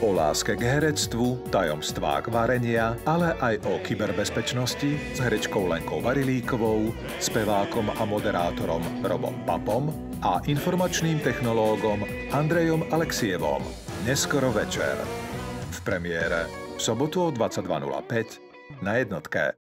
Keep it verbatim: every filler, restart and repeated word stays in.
O láske k herectvu, tajomstvách varenia, ale aj o kyberbezpečnosti s herečkou Lenkou Varilíkovou, spevákom a moderátorom Robom Papom a informačným technológom Andrejom Alexievom. Neskoro večer. V premiére v sobotu o dvadsaťdva nula päť na jednotke.